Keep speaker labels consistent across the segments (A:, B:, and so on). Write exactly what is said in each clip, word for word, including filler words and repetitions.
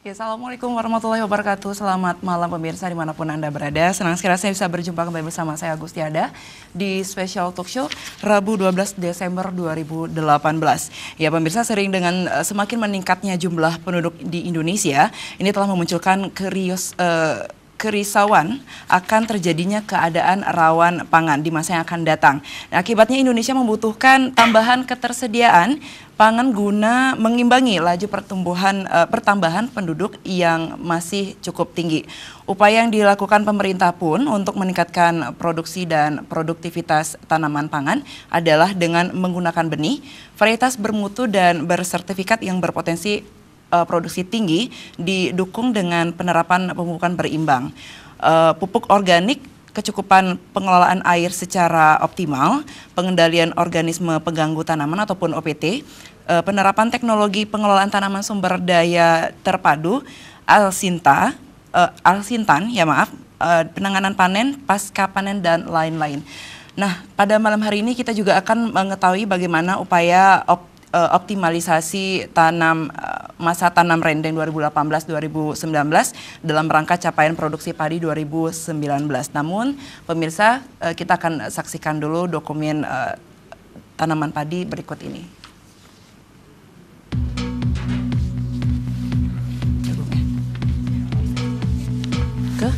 A: Oke, Assalamualaikum warahmatullahi wabarakatuh. Selamat malam pemirsa dimanapun Anda berada. Senang sekali saya bisa berjumpa kembali bersama saya Agustiada di Special Talk Show Rabu dua belas Desember dua ribu delapan belas. Ya pemirsa, sering dengan uh, semakin meningkatnya jumlah penduduk di Indonesia, ini telah memunculkan kerius, uh, kerisauan akan terjadinya keadaan rawan pangan di masa yang akan datang. Nah, akibatnya Indonesia membutuhkan tambahan ketersediaan pangan guna mengimbangi laju pertumbuhan uh, pertambahan penduduk yang masih cukup tinggi. Upaya yang dilakukan pemerintah pun untuk meningkatkan produksi dan produktivitas tanaman pangan adalah dengan menggunakan benih, varietas bermutu dan bersertifikat yang berpotensi uh, produksi tinggi, didukung dengan penerapan pemupukan berimbang, uh, pupuk organik, kecukupan pengelolaan air secara optimal, pengendalian organisme pengganggu tanaman ataupun O P T, uh, penerapan teknologi pengelolaan tanaman sumber daya terpadu, Alsinta, uh, Alsintan, ya maaf, uh, penanganan panen, pasca panen dan lain-lain. Nah, pada malam hari ini kita juga akan mengetahui bagaimana upaya op, uh, optimalisasi tanam uh, masa tanam rendeng dua ribu delapan belas dua ribu sembilan belas dalam rangka capaian produksi padi dua ribu sembilan belas. Namun pemirsa, uh, kita akan saksikan dulu dokumen uh, tanaman padi berikut ini. Ke?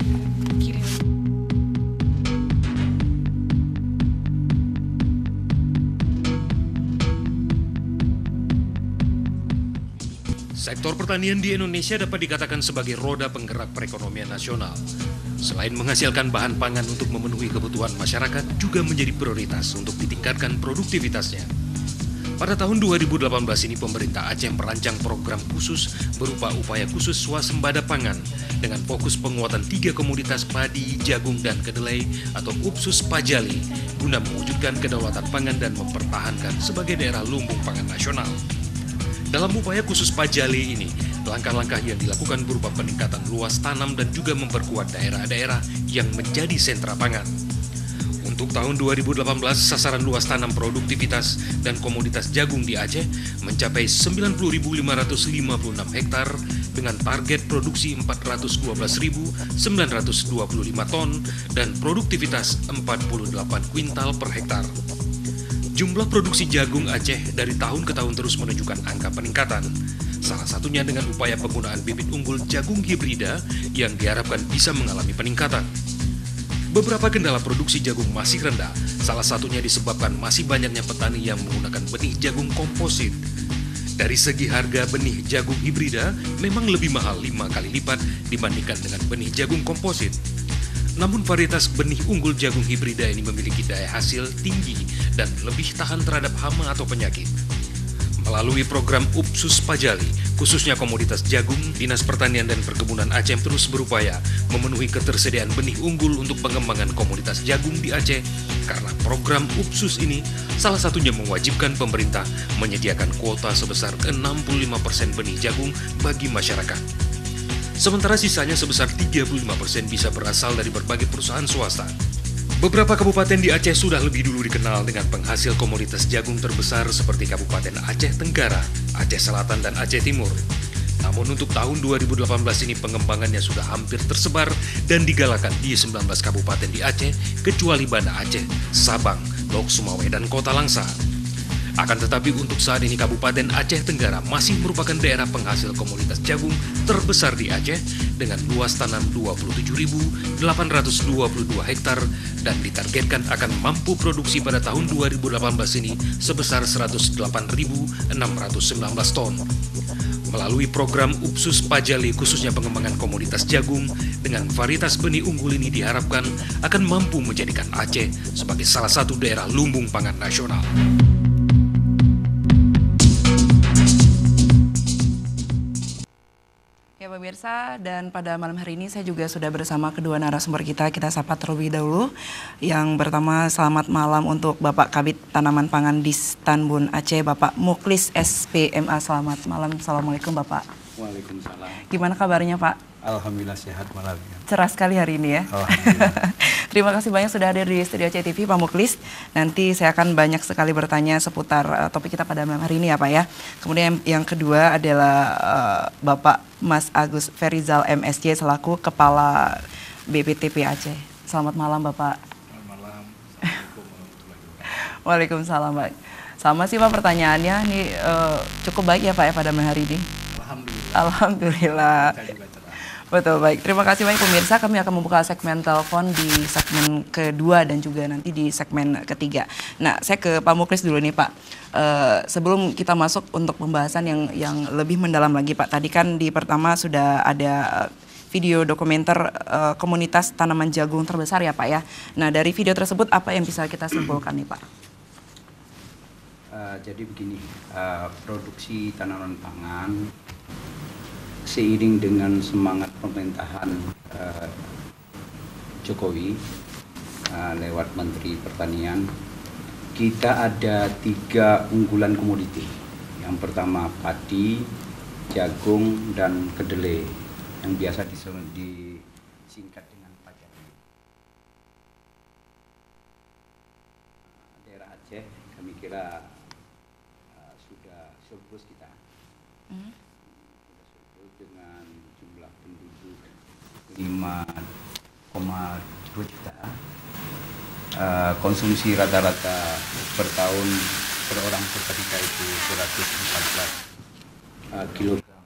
B: Sektor pertanian di Indonesia dapat dikatakan sebagai roda penggerak perekonomian nasional. Selain menghasilkan bahan pangan untuk memenuhi kebutuhan masyarakat, juga menjadi prioritas untuk ditingkatkan produktivitasnya. Pada tahun dua ribu delapan belas ini, pemerintah Aceh merancang program khusus berupa upaya khusus swasembada pangan dengan fokus penguatan tiga komoditas padi, jagung, dan kedelai atau UPSUS Pajali guna mewujudkan kedaulatan pangan dan mempertahankan sebagai daerah lumbung pangan nasional. Dalam upaya khusus Pajali ini, langkah-langkah yang dilakukan berupa peningkatan luas tanam dan juga memperkuat daerah-daerah yang menjadi sentra pangan. Untuk tahun dua ribu delapan belas, sasaran luas tanam produktivitas dan komoditas jagung di Aceh mencapai sembilan puluh ribu lima ratus lima puluh enam hektar dengan target produksi empat ratus dua belas ribu sembilan ratus dua puluh lima ton dan produktivitas empat puluh delapan kuintal per hektar. Jumlah produksi jagung Aceh dari tahun ke tahun terus menunjukkan angka peningkatan. Salah satunya dengan upaya penggunaan bibit unggul jagung hibrida yang diharapkan bisa mengalami peningkatan. Beberapa kendala produksi jagung masih rendah, salah satunya disebabkan masih banyaknya petani yang menggunakan benih jagung komposit. Dari segi harga benih jagung hibrida memang lebih mahal lima kali lipat dibandingkan dengan benih jagung komposit. Namun varietas benih unggul jagung hibrida ini memiliki daya hasil tinggi dan lebih tahan terhadap hama atau penyakit. Melalui program UPSUS Pajali, khususnya komoditas jagung, Dinas Pertanian dan Perkebunan Aceh terus berupaya memenuhi ketersediaan benih unggul untuk pengembangan komoditas jagung di Aceh, karena program UPSUS ini salah satunya mewajibkan pemerintah menyediakan kuota sebesar enam puluh lima persen benih jagung bagi masyarakat. Sementara sisanya sebesar tiga puluh lima persen bisa berasal dari berbagai perusahaan swasta. Beberapa kabupaten di Aceh sudah lebih dulu dikenal dengan penghasil komoditas jagung terbesar seperti Kabupaten Aceh Tenggara, Aceh Selatan, dan Aceh Timur. Namun untuk tahun dua ribu delapan belas ini pengembangannya sudah hampir tersebar dan digalakan di sembilan belas kabupaten di Aceh kecuali Banda Aceh, Sabang, Lok Sumawe, dan Kota Langsa. Akan tetapi untuk saat ini Kabupaten Aceh Tenggara masih merupakan daerah penghasil komoditas jagung terbesar di Aceh dengan luas tanam dua puluh tujuh ribu delapan ratus dua puluh dua hektar dan ditargetkan akan mampu produksi pada tahun dua ribu delapan belas ini sebesar seratus delapan ribu enam ratus sembilan belas ton. Melalui program UPSUS Pajali khususnya pengembangan komoditas jagung dengan varietas benih unggul ini diharapkan akan mampu menjadikan Aceh sebagai salah satu daerah lumbung pangan nasional.
A: Ya pemirsa, dan pada malam hari ini saya juga sudah bersama kedua narasumber kita. Kita sapa terlebih dahulu. Yang pertama, selamat malam untuk Bapak Kabid Tanaman Pangan Distanbun Aceh, Bapak Muklis S P M A. Selamat malam. Assalamualaikum Bapak.
C: Waalaikumsalam.
A: Gimana kabarnya Pak?
C: Alhamdulillah sehat malam.
A: Cerah sekali hari ini ya.
C: Alhamdulillah.
A: Terima kasih banyak sudah hadir di Studio C T V Pak Muklis. Nanti saya akan banyak sekali bertanya seputar uh, topik kita pada malam hari ini ya Pak ya. Kemudian yang, yang kedua adalah uh, Bapak Mas Agus Ferizal M S C selaku Kepala B P T P Aceh. Selamat malam Bapak.
C: Selamat malam. Assalamualaikum warahmatullahi wabarakatuh.
A: Waalaikumsalam Pak. Sama sih Pak pertanyaannya, ini uh, cukup baik ya Pak ya pada malam hari ini.
C: Alhamdulillah.
A: Alhamdulillah. Betul, baik. Terima kasih banyak pemirsa. Kami akan membuka segmen telepon di segmen kedua dan juga nanti di segmen ketiga. Nah, saya ke Pak Muklis dulu nih Pak. Uh, sebelum kita masuk untuk pembahasan yang yang lebih mendalam lagi Pak. Tadi kan di pertama sudah ada video dokumenter uh, komunitas tanaman jagung terbesar ya Pak ya. Nah, dari video tersebut apa yang bisa kita simpulkan nih Pak?
C: Uh, jadi begini, uh, produksi tanaman pangan seiring dengan semangat pemerintahan uh, Jokowi uh, lewat Menteri Pertanian, kita ada tiga unggulan komoditi. Yang pertama padi, jagung, dan kedelai yang biasa disingkat dengan pajak. Daerah Aceh kami kira uh, sudah surplus kita. Hmm. Dengan jumlah penduduk lima koma dua juta, uh, konsumsi rata-rata per tahun per orang per kapita itu seratus empat belas uh, kilogram.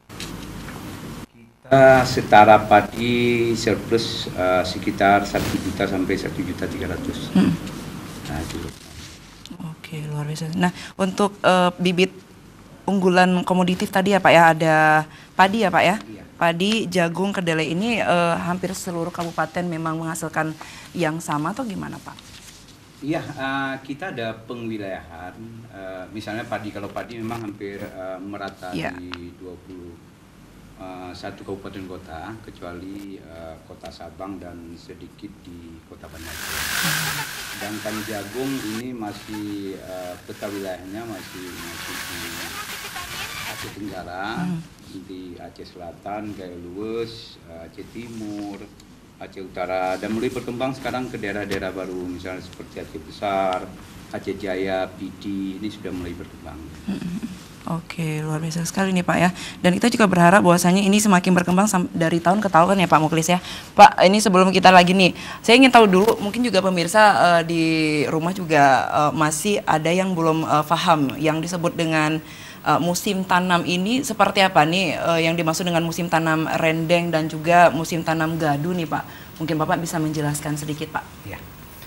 C: Kita setara padi surplus uh, sekitar satu juta sampai satu juta tiga ratus kilogram.
A: Oke, luar biasa. Nah, untuk uh, bibit unggulan komoditif tadi ya Pak ya, ada padi ya Pak ya?
C: Iya.
A: Padi, jagung, kedelai ini uh, hampir seluruh kabupaten memang menghasilkan yang sama atau gimana Pak?
C: Iya, uh, kita ada pengwilayahan. Uh, misalnya padi, kalau padi memang hampir uh, merata yeah. di dua puluh satu kabupaten kota, kecuali uh, kota Sabang dan sedikit di kota Banda Aceh. Sedangkan jagung ini masih uh, peta wilayahnya masih masih di Aceh Tenggara, hmm. di Aceh Selatan, Gaya Luwes, Aceh Timur, Aceh Utara, dan mulai berkembang sekarang ke daerah-daerah baru, misalnya seperti Aceh Besar, Aceh Jaya, Pidi, ini sudah mulai berkembang.
A: Hmm. Oke, luar biasa sekali nih Pak ya. Dan kita juga berharap bahwasanya ini semakin berkembang dari tahun ke tahun ya Pak Muklis ya. Pak, ini sebelum kita lagi nih, saya ingin tahu dulu, mungkin juga pemirsa uh, di rumah juga uh, masih ada yang belum uh, paham yang disebut dengan uh, musim tanam ini seperti apa nih, uh, yang dimaksud dengan musim tanam rendeng dan juga musim tanam gadu nih Pak. Mungkin Bapak bisa menjelaskan sedikit Pak.
C: Ya.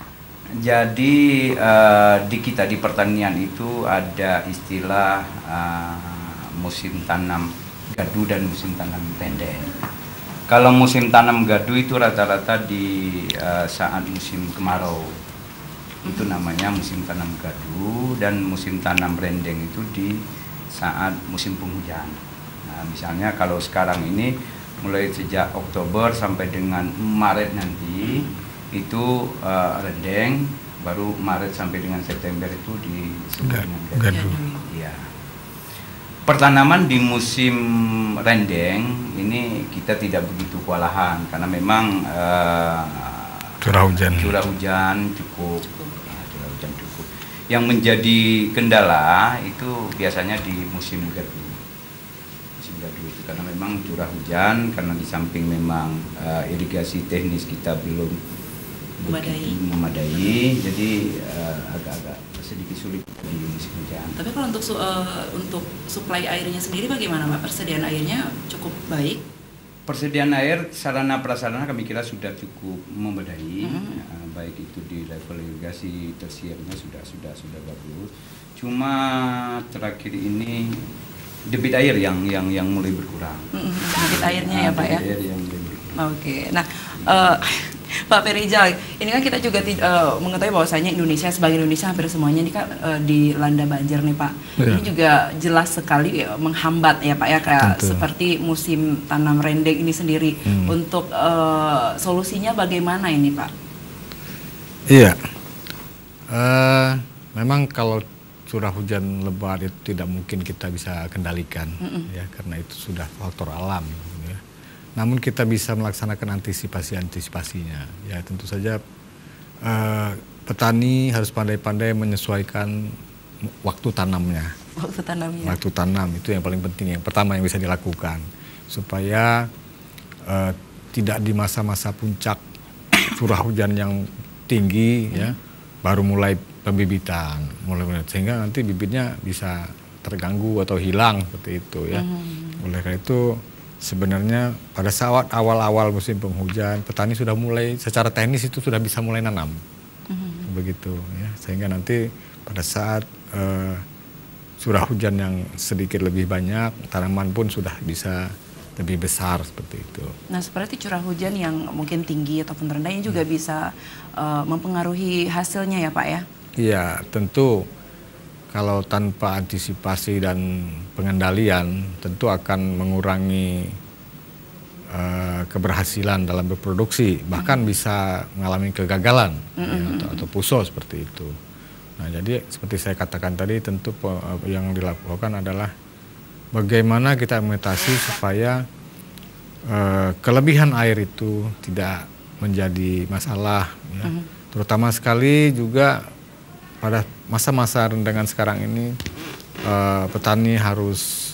C: Jadi uh, di kita di pertanian itu ada istilah uh, musim tanam gadu dan musim tanam rendeng. Kalau musim tanam gadu itu rata-rata di uh, saat musim kemarau, itu namanya musim tanam gadu, dan musim tanam rendeng itu di saat musim penghujan. Nah, misalnya kalau sekarang ini mulai sejak Oktober sampai dengan Maret nanti itu uh, rendeng, baru Maret sampai dengan September itu disebut dengan gadu. Ya. Pertanaman di musim rendeng ini kita tidak begitu kewalahan karena memang uh,
D: curah hujan.
C: Curah hujan cukup. Ya, curah hujan cukup. Yang menjadi kendala itu biasanya di musim gadu. Musim gadu itu karena memang curah hujan, karena di samping memang uh, irigasi teknis kita belum
A: memadai,
C: memadai jadi uh, agak-agak sedikit sulit di musim hujan.
A: Tapi kalau untuk uh, untuk suplai airnya sendiri bagaimana Pak? Persediaan airnya cukup baik?
C: Persediaan air, sarana prasarana kami kira sudah cukup memadai, mm-hmm. uh, baik itu di level irigasi tersiernya sudah sudah sudah bagus. Cuma terakhir ini debit air yang yang yang mulai berkurang.
A: Mm-hmm. Debit airnya nah, ya Pak ya?
C: Air yang Oke,
A: okay. Nah uh, Pak Ferizal, ini kan kita juga uh, mengetahui bahwasanya Indonesia sebagai Indonesia hampir semuanya ini kan uh, dilanda banjir nih Pak. Ya. Ini juga jelas sekali ya, menghambat ya Pak ya, kayak Tentu. seperti musim tanam rendeng ini sendiri. Hmm. Untuk uh, solusinya bagaimana ini Pak?
D: Iya, uh, memang kalau curah hujan lebat itu tidak mungkin kita bisa kendalikan,
A: Mm-mm.
D: ya, karena itu sudah faktor alam. Ya. Namun kita bisa melaksanakan antisipasi-antisipasinya. Ya, tentu saja uh, petani harus pandai-pandai menyesuaikan waktu tanamnya.
A: Waktu tanamnya.
D: Waktu tanam itu yang paling penting, yang pertama yang bisa dilakukan supaya uh, tidak di masa-masa puncak curah hujan yang tinggi, mm. ya, baru mulai pembibitan, mulai sehingga nanti bibitnya bisa terganggu atau hilang seperti itu, ya. Mm. Oleh karena itu sebenarnya pada saat awal-awal musim penghujan, petani sudah mulai secara teknis itu sudah bisa mulai nanam, mm. begitu, ya, sehingga nanti pada saat uh, curah hujan yang sedikit lebih banyak, tanaman pun sudah bisa lebih besar seperti itu.
A: Nah, seperti curah hujan yang mungkin tinggi ataupun rendah ini juga hmm. bisa uh, mempengaruhi hasilnya ya Pak ya?
D: Iya, tentu kalau tanpa antisipasi dan pengendalian tentu akan mengurangi uh, keberhasilan dalam berproduksi, bahkan hmm. bisa mengalami kegagalan, hmm. ya, atau, atau puso seperti itu. Nah, jadi seperti saya katakan tadi, tentu yang dilakukan adalah bagaimana kita mengatasi supaya uh, kelebihan air itu tidak menjadi masalah, ya. Uh-huh. Terutama sekali juga pada masa-masa rendangan sekarang ini, uh, petani harus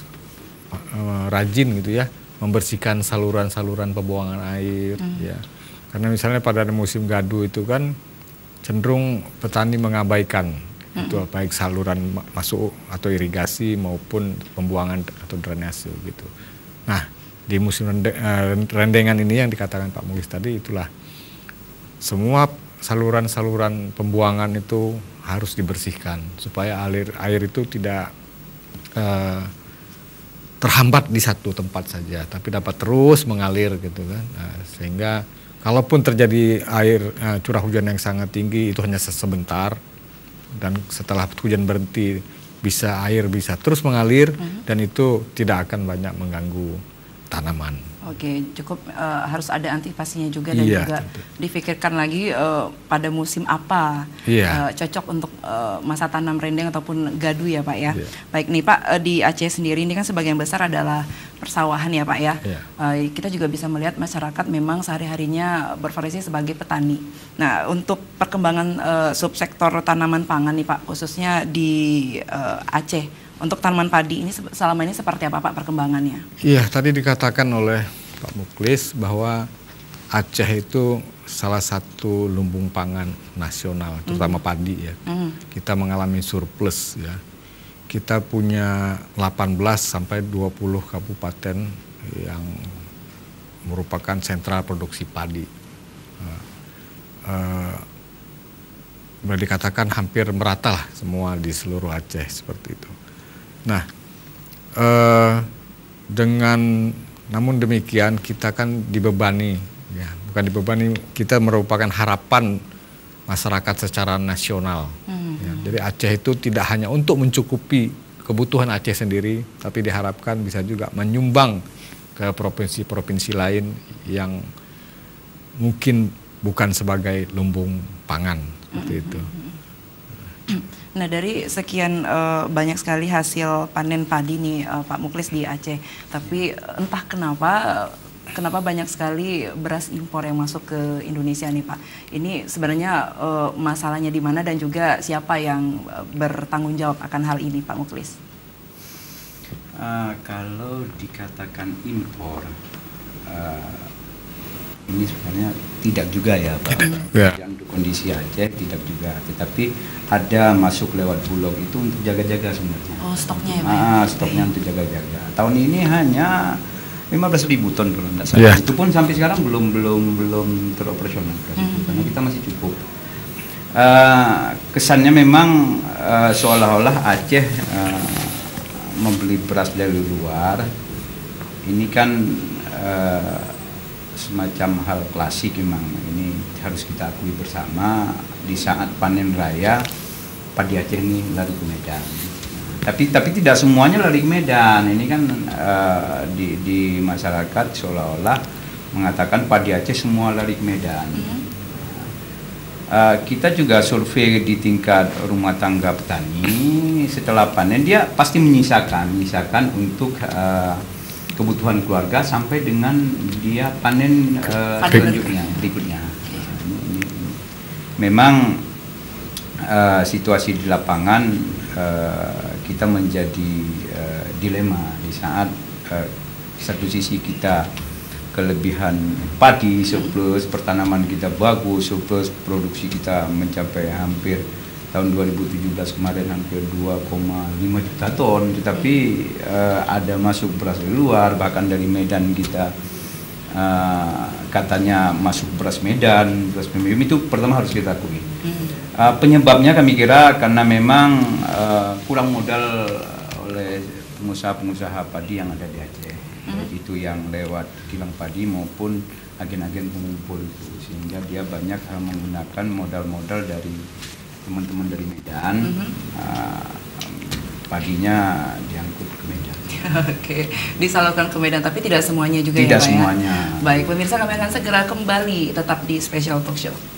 D: uh, rajin gitu ya, membersihkan saluran-saluran pembuangan air, uh-huh. ya. Karena misalnya pada musim gadu itu kan cenderung petani mengabaikan mm-hmm. itu baik saluran masuk atau irigasi maupun pembuangan atau drainase gitu. Nah, di musim rendengan ini yang dikatakan Pak Mulis tadi, itulah semua saluran-saluran pembuangan itu harus dibersihkan supaya air air itu tidak uh, terhambat di satu tempat saja, tapi dapat terus mengalir gitu kan. Nah, sehingga kalaupun terjadi air uh, curah hujan yang sangat tinggi itu hanya sebentar, dan setelah hujan berhenti bisa air bisa terus mengalir, uh-huh. dan itu tidak akan banyak mengganggu tanaman.
A: Oke, cukup uh, harus ada antisipasinya juga dan
D: iya,
A: juga
D: tentu.
A: difikirkan lagi uh, pada musim apa
D: iya.
A: uh, cocok untuk uh, masa tanam rendeng ataupun gadu ya Pak ya.
D: Iya.
A: Baik nih Pak, uh, di Aceh sendiri ini kan sebagian besar adalah persawahan ya Pak ya.
D: Iya.
A: Uh, kita juga bisa melihat masyarakat memang sehari-harinya berprofesi sebagai petani. Nah, untuk perkembangan uh, subsektor tanaman pangan nih Pak, khususnya di uh, Aceh, untuk tanaman padi ini selama ini seperti apa Pak perkembangannya?
D: Iya, tadi dikatakan oleh Pak Muklis bahwa Aceh itu salah satu lumbung pangan nasional, terutama mm-hmm. padi ya. Mm-hmm. Kita mengalami surplus ya. Kita punya delapan belas sampai dua puluh kabupaten yang merupakan sentral produksi padi. Uh, uh, boleh dikatakan hampir merata lah semua di seluruh Aceh seperti itu. Nah, uh, dengan namun demikian kita kan dibebani, ya, bukan dibebani, kita merupakan harapan masyarakat secara nasional. Mm-hmm. Ya, jadi Aceh itu tidak hanya untuk mencukupi kebutuhan Aceh sendiri, tapi diharapkan bisa juga menyumbang ke provinsi-provinsi lain yang mungkin bukan sebagai lumbung pangan, seperti mm-hmm. itu.
A: Nah, dari sekian uh, banyak sekali hasil panen padi nih uh, Pak Muklis di Aceh, tapi entah kenapa kenapa banyak sekali beras impor yang masuk ke Indonesia nih Pak. Ini sebenarnya uh, masalahnya di mana dan juga siapa yang uh, bertanggung jawab akan hal ini Pak Muklis?
C: Uh, kalau dikatakan impor, uh, ini sebenarnya tidak juga ya Pak.
D: Ya.
C: Untuk kondisi Aceh tidak juga, tetapi ada masuk lewat Bulog itu untuk jaga-jaga sebenarnya.
A: Oh, stoknya ya Pak?
C: Ah, stoknya okay. untuk jaga-jaga. Tahun ini hanya lima belas ribu ton kalau tidak salah. Yeah. Itu pun sampai sekarang belum belum belum teroperasional mm-hmm. karena kita masih cukup. Uh, kesannya memang uh, seolah-olah Aceh uh, membeli beras dari luar. Ini kan uh, semacam hal klasik memang, ini harus kita akui bersama. Di saat panen raya padi Aceh ini lari ke Medan. Tapi tapi tidak semuanya lari ke Medan. Ini kan uh, di di masyarakat seolah-olah mengatakan padi Aceh semua lari ke Medan. Mm-hmm. uh, kita juga survei di tingkat rumah tangga petani, setelah panen dia pasti menyisakan, menyisakan untuk uh, kebutuhan keluarga sampai dengan dia panen uh, selanjutnya, berikutnya. Memang uh, situasi di lapangan uh, kita menjadi uh, dilema di saat uh, satu sisi kita kelebihan padi, surplus pertanaman kita bagus, surplus produksi kita mencapai hampir tahun dua ribu tujuh belas kemarin hampir dua koma lima juta ton, tetapi uh, ada masuk beras dari luar, bahkan dari Medan kita uh, katanya masuk beras Medan, beras premium itu pertama harus kita akui. Uh, penyebabnya kami kira karena memang uh, kurang modal oleh pengusaha-pengusaha padi yang ada di Aceh, hmm. itu yang lewat kilang padi maupun agen-agen pengumpul itu, sehingga dia banyak uh, menggunakan modal-modal dari teman-teman dari Medan, hmm. uh, padinya diangkut ke Medan.
A: Oke, disalurkan ke Medan, tapi tidak semuanya juga
C: tidak
A: ya Pak
C: semuanya.
A: Ya? Baik, pemirsa kami akan segera kembali tetap di Special Talk Show.